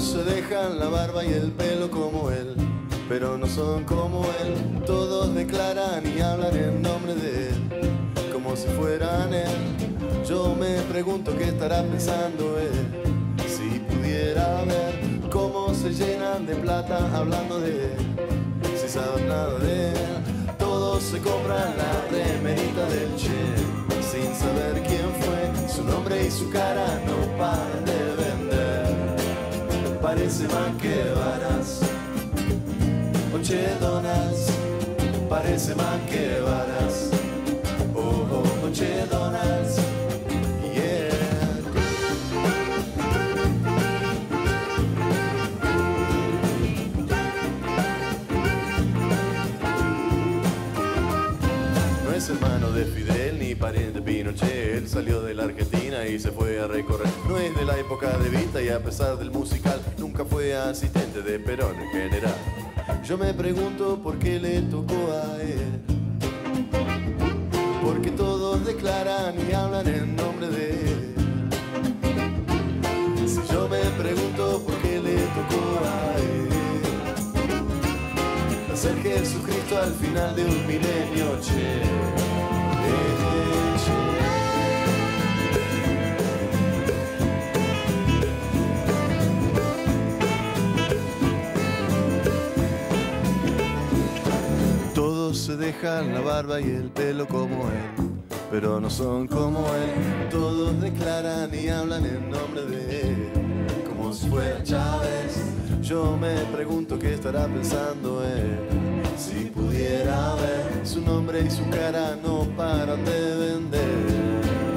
se dejan la barba y el pelo como él, pero no son como él. Todos declaran y hablan en nombre de él, como si fueran él. Yo me pregunto qué estará pensando él, si pudiera ver cómo se llenan de plata hablando de él, si saben nada de él. Todos se compran la remerita del Che, sin saber quién fue. Su nombre y su cara no paran de vender. Parece más que varas, o Che Donalds. Parece más que varas, oh, Che Donalds. Es hermano de Fidel ni pariente de Pinochet. Él salió de la Argentina y se fue a recorrer. No es de la época de Vita y a pesar del musical nunca fue asistente de Perón en general. Yo me pregunto por qué le tocó a él, porque todos declaran y hablan en nombre de él. Si yo me pregunto por qué le tocó a él, ser Jesucristo al final de un milenio, che, Todos se dejan la barba y el pelo como él, pero no son como él. Todos declaran y hablan en nombre de él, como si fuera Chávez. Yo me pregunto qué estará pensando él, si pudiera ver. Su nombre y su cara no paran de vender.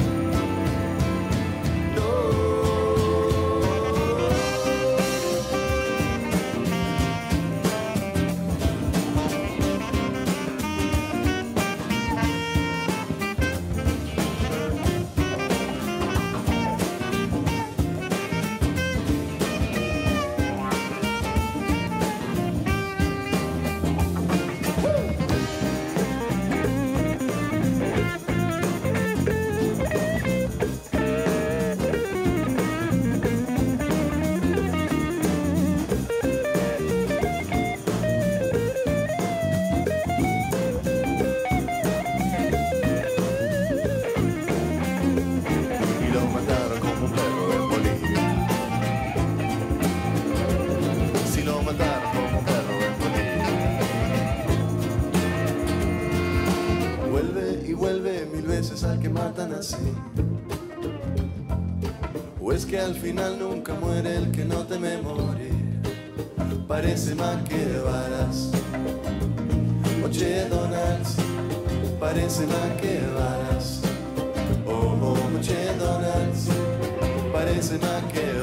Al que matan así, o es que al final nunca muere el que no teme morir. Parece más que varas, o Che Donalds. Parece más que varas, oh, Che Donalds. Parece más que